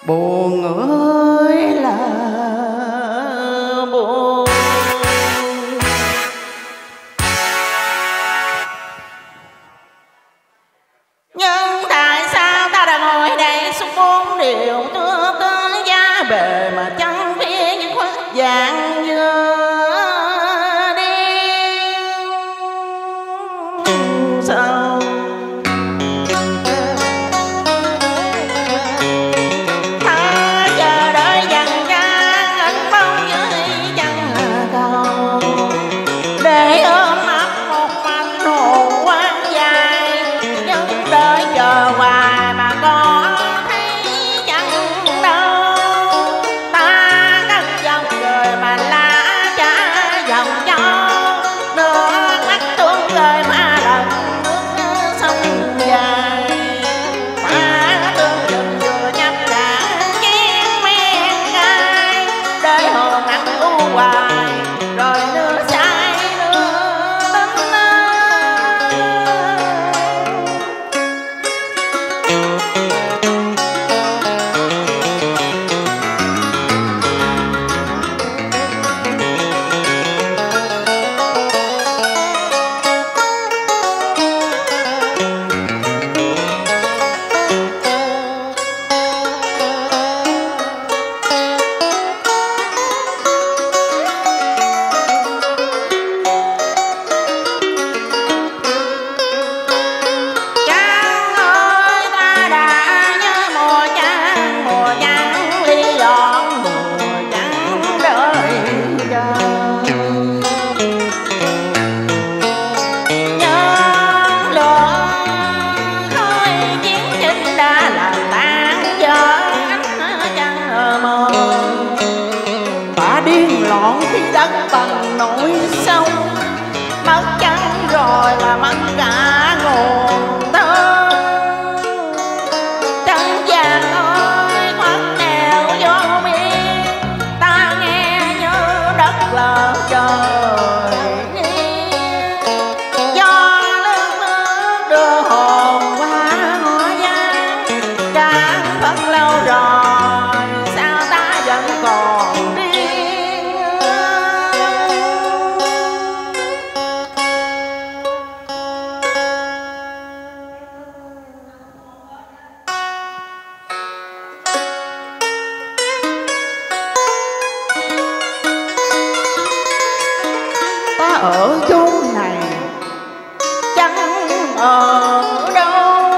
buồn ơi là buồn. Nhưng tại sao ta đã ngồi đây suốt 4 điều đưa tới giá bề mà chẳng biết những khuất dạng như sao ta chờ đợi dần ra ánh bóng dưới chân cầu để ôm ấp một mảnh hồn quang dài, nhưng đợi chờ hoài mà có thấy chẳng đâu. Ta cất dòng cười mà lá trả dòng cho nước mắt tuôn rơi mà lần dài. Ta tương chừng vừa nhấp đã chén men cay để hồn ăn u hoài rồi nước say nước tính. Điên loạn khi đất bằng nỗi sông, mất chân rồi là mất cả nguồn thơ. Trăng vàng ơi thoát nẻo vô biên, ta nghe như đất lở trời do nước đưa hồn qua ngõ giang. Đã rất lâu rồi sao ta vẫn còn đi. Ta ở chốn này chẳng ở đâu,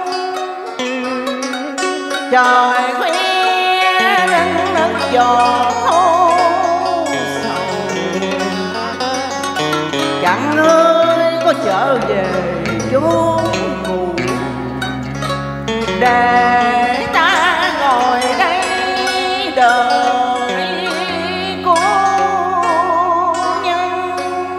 trời khuya nắng nức giọt thô sầu. Chẳng ơi có trở về chốn cũ để ta ngồi đây đợi cô nhân.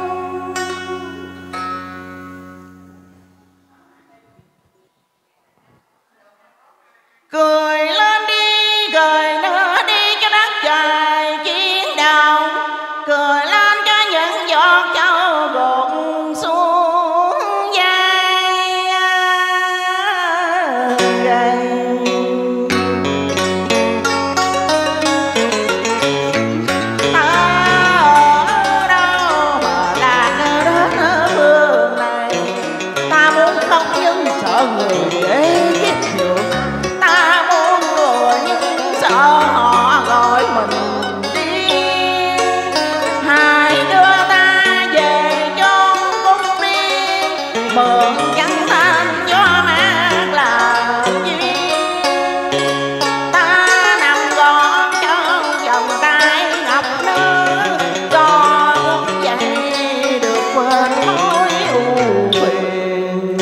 Cười lên đi, cười nữa đi cho đất trời chiến đầu, cười lên cho những giọt châu gột xuống vai. Ta ở đâu mà là nơi đất phương này, ta muốn khóc nhưng sợ người để biết được. Ta muốn người nhưng sợ họ gọi mình đi. Hai đứa ta về chốn cung đi, mượn trắng thanh gió mát là gì. Ta nằm gọn chân vòng tay ngập nước, cho cũng vậy được quên mối ưu phiền.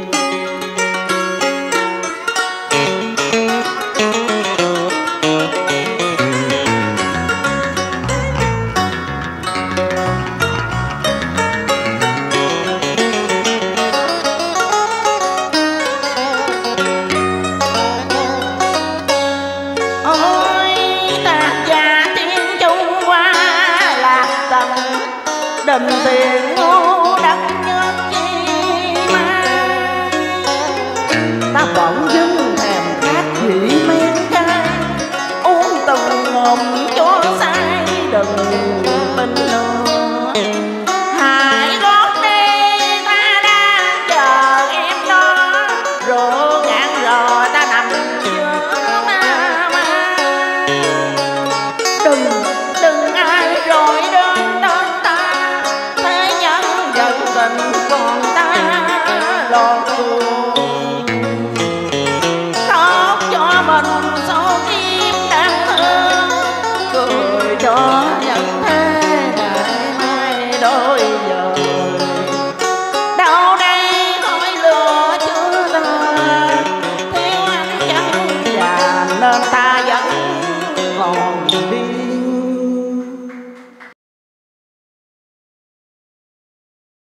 Đầm tiền ngu đất nước chi ma, ta bỗng dưng thèm khát vị men cay lọt buồn, khóc cho mình số kiếp đáng thương, cười cho những thế ngày mai đôi giờ. Đâu đây khói lửa chưa lên, thiếu ánh trăng già nên ta vẫn còn đi.